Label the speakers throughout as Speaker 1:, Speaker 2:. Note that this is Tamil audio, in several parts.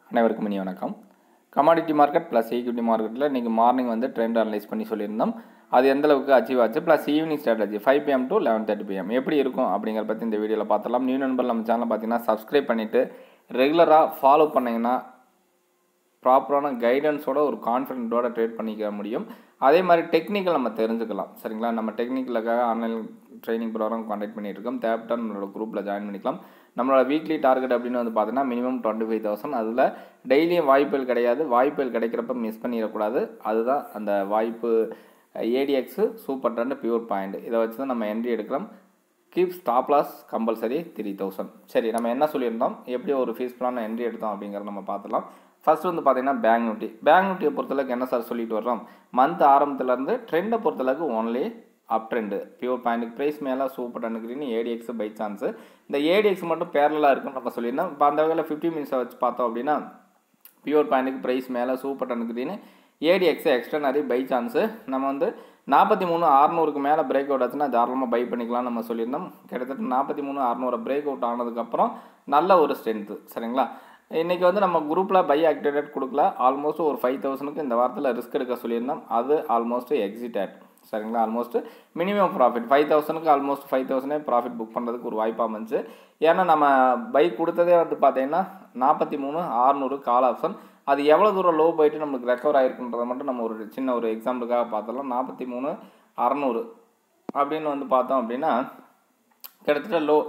Speaker 1: அனைவருக்கும் இனிய வணக்கம். கமாடிட்டி மார்க்கெட் ப்ளஸ் ஈக்விட்டி மார்க்கெட்டில் இன்றைக்கி மார்னிங் வந்து ட்ரெண்ட் அனலைஸ் பண்ணி சொல்லியிருந்தோம். அது எந்த அளவுக்கு அச்சீவ் ஆச்சு, plus evening strategy 5 PM to 11:30 PM எப்படி இருக்கும் அப்படிங்கிறத பற்றி இந்த வீடியோவில் பார்த்தலாம். நியூ நண்பர் நம்ம சேனலை பார்த்தீங்கன்னா சப்ஸ்கிரைப் பண்ணிவிட்டு ரெகுலராக ஃபாலோ பண்ணிங்கன்னா ப்ராப்பரான கைடன்ஸோட ஒரு கான்ஃபிடென்ட்டோட ட்ரேட் பண்ணிக்க முடியும். அதே மாதிரி டெக்னிக்கல் நம்ம தெரிஞ்சுக்கலாம். சரிங்களா, நம்ம டெக்னிக்கலுக்காக ஆன்லைன் ட்ரைனிங் ப்ரோக்ராம் கான்டெக்ட் பண்ணிட்டு இருக்கோம். தேவைப்பட்ட நம்மளோட குரூப்பில் ஜாயின் பண்ணிக்கலாம். நம்மளோட வீக்லி டார்கெட் அப்படின்னு வந்து பார்த்தீங்கன்னா மினிமம் 25,000. அதில் டெய்லியும் வாய்ப்புகள் கிடையாது. வாய்ப்புகள் கிடைக்கிறப்ப மிஸ் பண்ணிடக்கூடாது. அதுதான் அந்த வாய்ப்பு. ADX super trend pure point இதை வச்சு தான் நம்ம என்ட்ரி எடுக்கலாம். Keep stop loss compulsory 3,000. சரி, நம்ம என்ன சொல்லியிருந்தோம், எப்படி ஒரு ஃபீஸ்ஃபுல்லான என்ட்ரி எடுத்தோம் அப்படிங்கிறத நம்ம பார்த்துலாம். ஃபர்ஸ்ட் வந்து பார்த்தீங்கன்னா பேங்க் நிஃப்டியை பொறுத்தளவுக்கு என்ன சார் சொல்லிட்டு வர்றோம், மந்த் ஆரம்பத்துலேருந்து ட்ரெண்டை பொறுத்தளவுக்கு ஒன்லி அப் ட்ரெண்டு. பியூர் பாயிண்ட்டுக்கு ப்ரைஸ் மேலே சூப்பர் ட்ரெண்டுக்குன்னு ஏடிஎக்ஸ் பை சான்ஸு. இந்த ஏடிஎக்ஸ் மட்டும் பேரலாக இருக்குன்னு நம்ம சொல்லியிருந்தோம். இப்போ அந்த வகையில் 50 மினிட்ஸை வச்சு பார்த்தோம் அப்படின்னா பியூர் பாயிண்ட்டுக்கு ப்ரைஸ் மேலே சூப்பர் ட்ரெண்டுக்குன்னு ஏடிஎக்ஸ் எக்ஸ்ட்ரானரி பை சான்ஸு. நம்ம வந்து 43,600க்கு மேலே பிரேக் அவுட் ஆச்சுன்னா தாராளமாக பை பண்ணிக்கலாம்னு நம்ம சொல்லியிருந்தோம். கிட்டத்தட்ட 43,600 பிரேக் அவுட் ஆனதுக்கப்புறம் நல்ல ஒரு ஸ்ட்ரென்த்து. சரிங்களா, இன்றைக்கி வந்து நம்ம குரூப்பில் பை ஆக்டிவேட் கொடுக்கல. ஆல்மோஸ்ட் ஒரு 5,000க்கு இந்த வாரத்தில் ரிஸ்க் எடுக்க சொல்லியிருந்தோம். அது ஆல்மோஸ்ட் எக்ஸிட் ஆட். சரிங்களா, ஆல்மோஸ்ட் மினிமம் ப்ராஃபிட் 5,000க்கு ஆல்மோஸ்ட் 5,000 ப்ராஃபிட் புக் பண்ணுறதுக்கு ஒரு வாய்ப்பாக இருந்துச்சு. ஏன்னா நம்ம பை கொடுத்ததே வந்து பார்த்தீங்கன்னா 43,600 கால் ஆப்ஷன். அது எவ்வளோ தூரம் லோ போயிட்டு நம்மளுக்கு ரெக்கவர் ஆகிருக்குன்றதை மட்டும் நம்ம ஒரு சின்ன ஒரு எக்ஸாம்பிளுக்காக பார்த்தலாம். 43,600 அப்படின்னு வந்து பார்த்தோம் அப்படின்னா கிட்டத்தட்ட லோ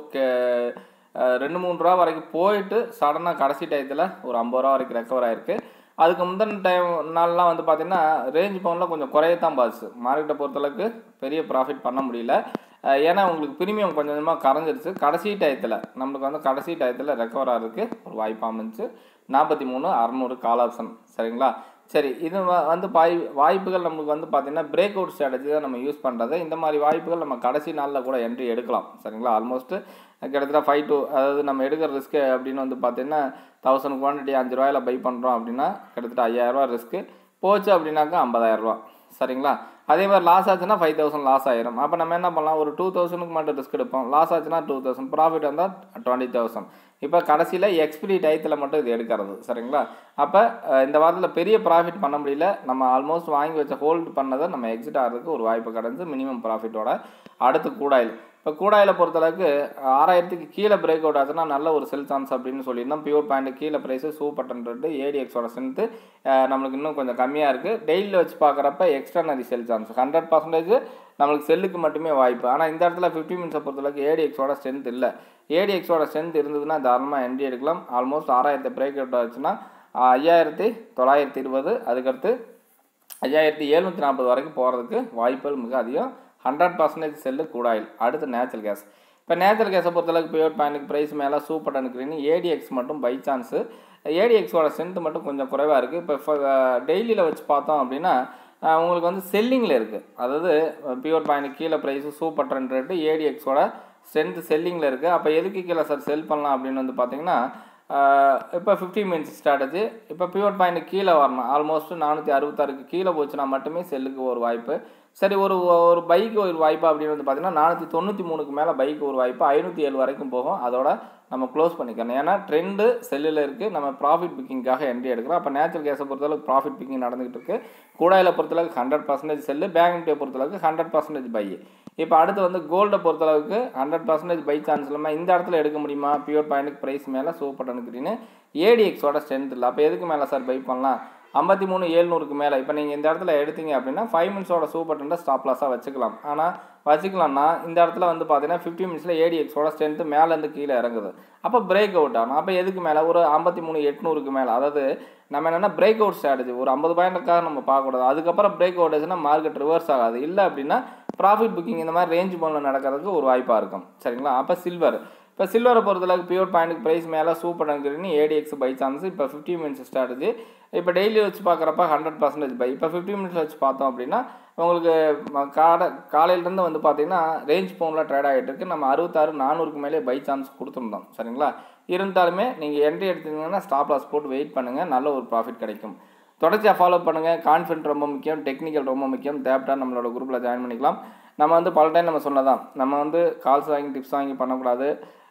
Speaker 1: 2-3 ரூபா வரைக்கும் போயிட்டு சடனாக கடைசி டயத்தில் ஒரு 50 ரூபா வரைக்கும் ரெக்கவர் ஆகிருக்கு. அதுக்கு முந்தின நாள்லாம் வந்து பார்த்திங்கன்னா ரேஞ்ச் பவுண்டில் கொஞ்சம் குறையத்தான் பார்த்து மார்க்கெட்டை பொறுத்தளவுக்கு பெரிய ப்ராஃபிட் பண்ண முடியல. ஏன்னா உங்களுக்கு ப்ரீமியம் கொஞ்சம் கொஞ்சமாக கரைஞ்சிருச்சு. கடைசி டயத்தில் ரெக்கவர் ஆகிறதுக்கு ஒரு வாய்ப்பாக அமைஞ்சு 43,600 கால் ஆப்ஷன். சரிங்களா, சரி, இது வந்து வாய்ப்புகள் நம்மளுக்கு வந்து பார்த்திங்கன்னா பிரேக் அவுட் ஸ்ட்ராட்டஜி தான் நம்ம யூஸ் பண்ணுறது. இந்த மாதிரி வாய்ப்புகள் நம்ம கடைசி நாளில் கூட என்ட்ரி எடுக்கலாம். சரிங்களா, ஆல்மோஸ்ட்டு கிட்டத்தட்ட 5 to அதாவது நம்ம எடுக்கிற ரிஸ்க்கு அப்படின்னு வந்து பார்த்திங்கன்னா 1000 குவான்டிட்டி 5 ரூபாயில் பை பண்ணுறோம் அப்படின்னா கிட்டத்தட்ட 5,000 ரூபா ரிஸ்க்கு போச்சு அப்படின்னாக்கா 50,000 ரூபா. சரிங்களா, அதே மாதிரி லாஸ் ஆச்சுன்னா 5,000 லாஸ் ஆயிரும். அப்போ நம்ம என்ன பண்ணலாம், ஒரு 2,000க்கு மட்டும் ரிஸ்க் எடுப்போம். லாஸ் ஆச்சுன்னா 2,000, ப்ராஃபிட் வந்தால் 20,000. இப்போ கடைசியில் எக்ஸ்பிரி டயத்தில் மட்டும் இது எடுக்கிறது. சரிங்களா, அப்போ இந்த வாரத்தில் பெரிய ப்ராஃபிட் பண்ண முடியல. நம்ம ஆல்மோஸ்ட் வாங்கி வச்ச ஹோல்டு பண்ணதை நம்ம எக்ஸிட் ஆகிறதுக்கு ஒரு வாய்ப்பு கிடந்து மினிமம் ப்ராஃபிட்டோட. அடுத்து கூடாயில். இப்போ கூடாயில் பொறுத்தளவுக்கு 6,000க்கு கீழே பிரேக் அவுட் ஆச்சுன்னா நல்ல ஒரு செல் சான்ஸ் அப்படின்னு சொல்லியிருந்தோம். பியூர் பாயிண்ட் கீழே ப்ரைஸு சூப்பர் ட்ரெண்ட் ஏடிஎக்ஸோட ஸ்ட்ரென்த்து நம்மளுக்கு இன்னும் கொஞ்சம் கம்மியாக இருக்குது. டெய்லியில் வச்சு பார்க்குறப்ப எக்ஸ்ட்ரானரி செல் சான்ஸ் 100% நம்மளுக்கு செல்லுக்கு மட்டுமே வாய்ப்பு. ஆனால் இந்த இடத்துல 50 மினிட்ஸை பொறுத்தளவுக்கு ஏடிஎக்ஸோட ஸ்ட்ரென்த் இல்லை. ஏடிஎக்ஸோட ஸ்ட்ரென்த் இருந்ததுன்னா தாராளமாக என்ட்ரி எடுக்கலாம். ஆல்மோஸ்ட் 6,000 பிரேக் அவுட் ஆச்சுன்னா 5,920, அதுக்கடுத்து 5,740 வரைக்கும் போகிறதுக்கு வாய்ப்புகள் மிக அதிகம். 100% செல்லு கூடாயில். அடுத்து நேச்சுரல் கேஸ். இப்போ நேச்சுரல் கேஸை பொறுத்தளவுக்கு பியூர் பாயிண்ட்டுக்கு ப்ரைஸ் மேலே சூப்பர் ட்ரெண்டுக்குன்னு ஏடிஎக்ஸ் மட்டும் பை சான்ஸு. ஏடிஎக்ஸோட ஸ்ட்ரென்த் மட்டும் கொஞ்சம் குறைவாக இருக்குது. இப்போ டெய்லியில் வச்சு பார்த்தோம் அப்படின்னா உங்களுக்கு வந்து செல்லிங்கில் இருக்குது. அதாவது பியூர் பாயிண்ட் கீழே ப்ரைஸு சூப்பர் ட்ரெண்ட் ரேட்டு ஏடிஎக்ஸோட ஸ்ட்ரென்த் செல்லிங்கில் இருக்குது. அப்போ எதுக்கு கீழே சார் செல் பண்ணலாம் அப்படின்னு வந்து பார்த்தீங்கன்னா இப்போ 50 மினிட்ஸ் ஸ்ட்ராட்டஜி. இப்போ பியூர் பாயிண்ட் கீழே வரணும். ஆல்மோஸ்ட் 466க்கு கீழே போச்சுன்னா மட்டுமே செல்லுக்கு ஒரு வாய்ப்பு. சரி, ஒரு பைக்கு ஒரு வாய்ப்பு அப்படின்னு வந்து பார்த்தீங்கன்னா 493க்கு மேலே பைக்கு ஒரு வாய்ப்பு 507 வரைக்கும் போகும். அதோட நம்ம க்ளோஸ் பண்ணிக்கணும். ஏன்னா ட்ரெண்டு செல்லில் இருக்குது. நம்ம ப்ராஃபிட் புக்கிங்காக என்ட்ரி எடுக்கிறோம். அப்போ நேச்சுரல் கேஸை பொறுத்தளவுக்கு ப்ராஃபிட் புக்கிங் நடந்துகிட்டு இருக்குது. கூடாயில் பொறுத்தளவுக்கு 100% செல்லு. பேங்க் நிஃப்டியை பொறுத்தளவுக்கு 100% பை. இப்போ அடுத்து வந்து கோல்டை பொறுத்தளவுக்கு 100% பை சான்ஸ் இல்லாமல் இந்த இடத்துல எடுக்க முடியுமா, பியூர் பாயிண்ட்டுக்கு ப்ரைஸ் மேலே சூப்பர் ட்ரெண்டுக்குன்னு ஏடிஎக்ஸோட ஸ்ட்ரென்த் இல்லை. அப்போ எதுக்கு மேலே சார் பை பண்ணலாம், 53,700க்கு மேலே. இப்போ நீங்கள் இந்த இடத்துல எடுத்தீங்க அப்படின்னா 5 மினிட்ஸோட சூப்பர் ட்ரெண்டை ஸ்டாப் லாஸாக வச்சுக்கலாம். ஆனால் வச்சுக்கலாம்னா இந்த இடத்துல வந்து பார்த்தீங்கன்னா 50 மினிட்ஸில் ஏடிஎக்ஸோட ஸ்ட்ரென்த்து மேலேருந்து கீழே இறங்குது. அப்போ பிரேக் அவுட் ஆகணும். அப்போ எதுக்கு மேலே ஒரு 53,800க்கு மேலே. அதாவது நம்ம என்னென்னா பிரேக் அவுட் ஸ்ட்ராட்டஜி ஒரு 50 பாயிண்ட்டுக்காக நம்ம பார்க்கக்கூடாது. அதுக்கப்புறம் பிரேக் அவுட் ஆச்சுன்னா மார்க்கெட் ரிவர்ஸ் ஆகாது. இல்லை அப்படின்னா ப்ராஃபிட் புக்கிங் இந்த மாதிரி ரேஞ்ச் பவுண்டில் நடக்கிறதுக்கு ஒரு வாய்ப்பாக இருக்கும். சரிங்களா, அப்போ சில்வர். இப்போ சில்வரை பொறுத்தளவுக்கு பியூர் பாயிண்ட்டுக்கு ப்ரைஸ் மேலே சூப்பர் ட்ரெண்டுக்குன்னு ஏடிஎக்ஸ் பை சான்ஸ். இப்போ 50 மினிட்ஸ் ஸ்ட்ராட்டஜி. இப்போ டெய்லி வச்சு பார்க்குறப்ப 100% பை. இப்போ 50 மினிட்ஸ் வச்சு பார்த்தோம் அப்படின்னா உங்களுக்கு காலையிலேருந்து வந்து பார்த்திங்கன்னா ரேஞ்ச் பவுண்டில் ட்ரேட் ஆகிட்டு இருக்குது. நம்ம 66,400க்கு மேலே பை சான்ஸ் கொடுத்துருந்தோம். சரிங்களா, இருந்தாலுமே நீங்கள் என்ட்ரி எடுத்தீங்கன்னா ஸ்டாப் லாஸ் போட்டு வெயிட் பண்ணுங்கள். நல்ல ஒரு ப்ராஃபிட் கிடைக்கும். தொடர்ச்சியாக ஃபாலோ பண்ணுங்கள். கான்ஃபிடென்ட் ரொம்ப முக்கியம், டெக்னிக்கல் ரொம்ப முக்கியம். தேவைப்பட்டா நம்மளோட குரூப்பில் ஜாயின் பண்ணிக்கலாம். நம்ம வந்து பல டைம் நம்ம சொன்னதான், நம்ம வந்து கால்ஸ் வாங்கி டிப்ஸ் வாங்கி பண்ணக்கூடாது.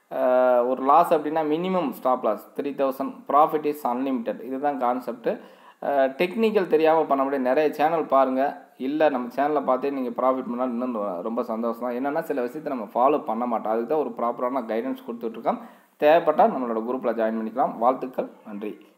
Speaker 1: ஒரு லாஸ் அப்படின்னா minimum stop loss 3000, profit is unlimited. இதுதான் கான்செப்ட்டு. டெக்னிக்கல் தெரியாமல் பண்ண முடியாது. நிறைய சேனல் பாருங்கள், இல்லை நம்ம சேனலை பார்த்தே நீங்கள் ப்ராஃபிட் பண்ணால் இன்னும் ரொம்ப சந்தோஷம் தான். என்னென்னா சில விஷயத்தை நம்ம ஃபாலோ பண்ண மாட்டோம். அதுக்கு தான் ஒரு ப்ராப்பரான கைடன்ஸ் கொடுத்துட்ருக்கோம். தேவைப்பட்டால் நம்மளோட குரூப்பில் ஜாயின் பண்ணிக்கலாம். வாழ்த்துக்கள், நன்றி.